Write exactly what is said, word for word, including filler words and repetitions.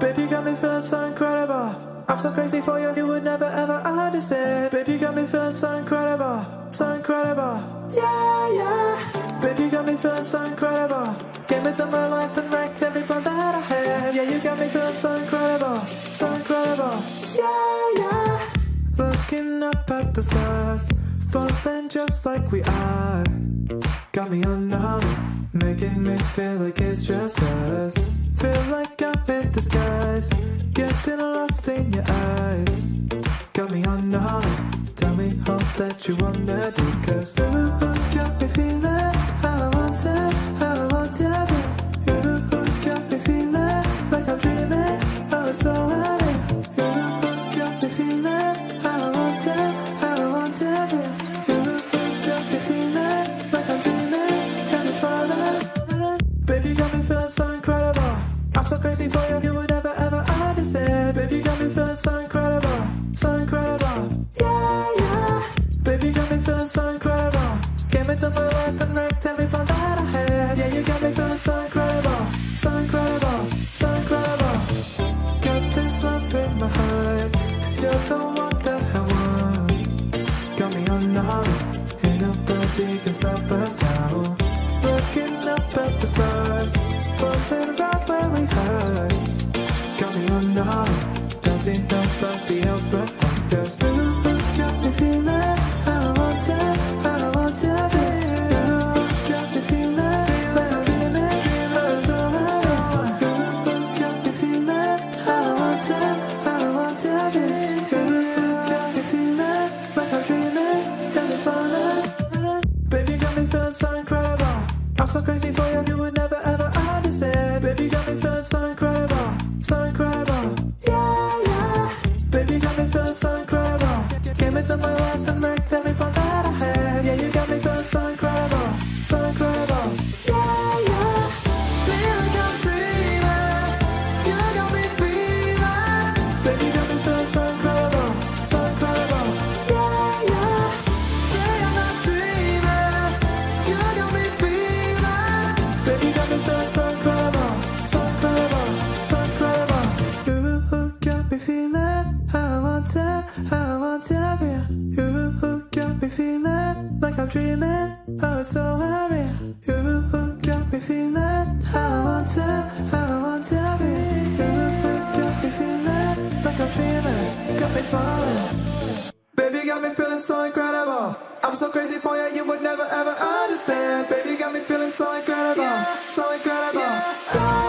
Baby, you got me feeling so incredible. I'm so crazy for you, you would never ever understand. Baby, you got me feeling so incredible, so incredible. Yeah, yeah. Baby, you got me feeling so incredible. Came into my life and wrecked every plan that I had. Yeah, you got me feeling so incredible, so incredible. Yeah, yeah. Looking up at the stars, falling just like we are. Got me unknown, making me feel like it's just us. Feel like I'm in disguise, getting lost in your eyes. Got me unknown, tell me all that you wanna do. Cause ooh, got me feeling how I want it, how I want it. Ooh, got me feeling like I'm dreaming, oh it's so happy. Ooh, got me feeling how I want it, how I want it. Ooh, got me feeling like I'm dreaming, got me falling. Baby, you got me feeling so incredible. I'm so crazy for you, you would never ever understand. Baby, you got me feeling so incredible, so incredible. Yeah, yeah. Baby, you got me feeling so incredible. Came into my life and wrecked every plan that I had. Yeah, you got me feeling so incredible, so incredible, so incredible. Got this love in my heart, cause you're the one that I want. Got me unknown, ain't nobody can stop us now. Looking up at the stars, falling right where we hide. Got me unknown, don't see nobody else but us. Cause ooh, got me feeling how I want it, how I want it. Ooh, got me feeling like I'm dreaming, oh so high. Ooh, got me feeling how I want it, how I want it. Ooh, got me feeling like I'm dreaming, got me falling. Baby, you got me feeling so incredible. I'm so crazy for you, you would never ever understand. Baby, you got me feeling so incredible, so incredible. Yeah, yeah. Baby, you got me feeling so incredible. Came into my life and wrecked every plan that I had. Yeah, you got me feeling so incredible, so incredible. Yeah, yeah. Feel like I'm dreaming. You got me feeling. Baby, you got me feeling so incredible, so incredible. Yeah, yeah. Say I'm not dreaming. You got me feeling. Baby, you got me feeling so incredible, so incredible, so incredible. You got me feeling how I want it, how I want it. Yeah. You got me feeling like I'm dreaming, oh it's so happy. You got me feeling how I want it, how I want it. Yeah. You got me feeling like I'm dreaming, got me falling. Baby, you got me feeling so incredible. I'm so crazy for you, you would never ever understand. Baby, you got me feeling so incredible, so incredible.